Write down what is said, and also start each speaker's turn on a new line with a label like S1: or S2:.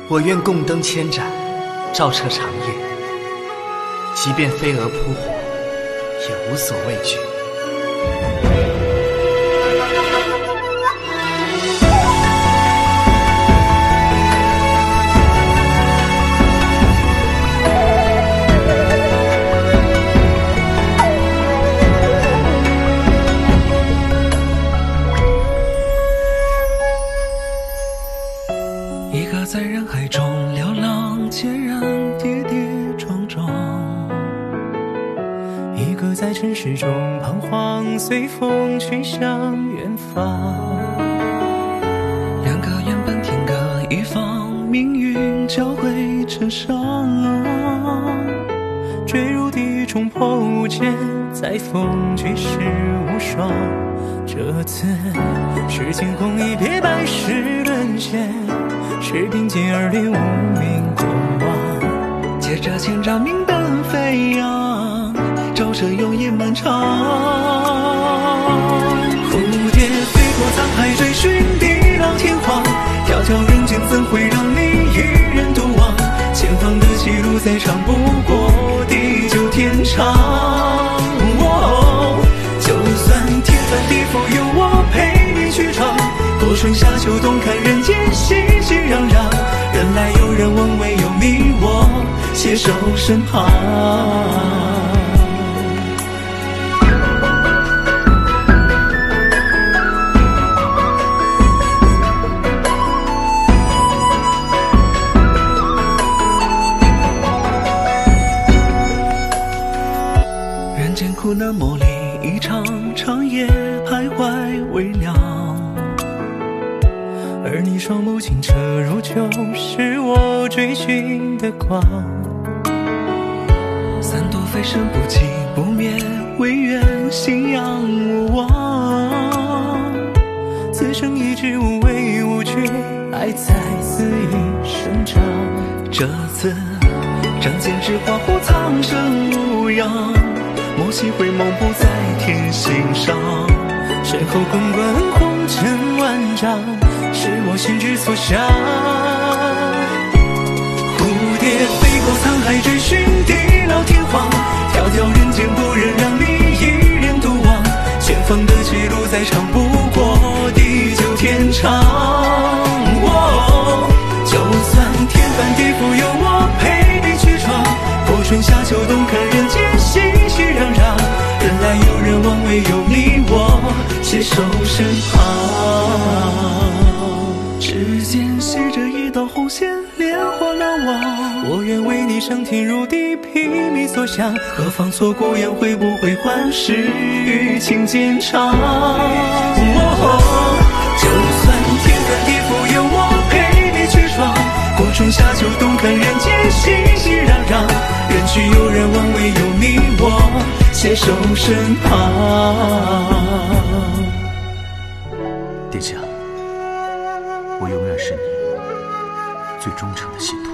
S1: 我愿共灯千盏，照彻长夜，即便飞蛾扑火，也无所畏惧。
S2: 一个在人海中流浪，孑然跌跌撞撞；一个在尘世中彷徨，随风去向远方。两个原本天各一方，命运交汇成伤，坠入地狱冲破无间，在风举世无双。这次是惊鸿一瞥，百世沦陷，是并肩而立，无名过往。借着千丈明灯飞扬，照射永夜漫长。蝴蝶飞过沧海，追寻地老天荒。迢迢人间怎会让你一人独往？前方的歧路再长不过地久天长。就算天翻地覆，有我陪你去闯。过春夏秋冬，看人间熙熙攘攘。人来有人往，唯有你我携手身旁。人间苦难磨砺一场，长夜徘徊微凉。而你双眸清澈如旧，是我追寻的光。三朵飞升不寂不灭，唯愿信仰无忘。此生一直无畏无惧，爱在肆意生长。这次仗剑指花护苍生无恙，莫惜回眸不在天心上。身后滚滚红尘万丈，是我心之所向。蝴蝶飞过沧海，追寻地老天荒。迢迢人间，不忍让你一人独往。前方的歧路再长不过地久天长。就算天翻地覆，有我陪你去闯。过春夏秋冬，看人间熙熙攘攘。人来有人往，唯有你我携手身旁。指尖系着一道红线，莲花难忘。我愿为你上天入地，披靡所向。何妨错过眼，会不会还是余情渐长？就算天翻地覆，有我陪你去闯。过春夏秋冬，看人间熙熙攘攘。人去有人往，唯有你我携手身旁。
S3: 殿下，我永远是你最忠诚的信徒。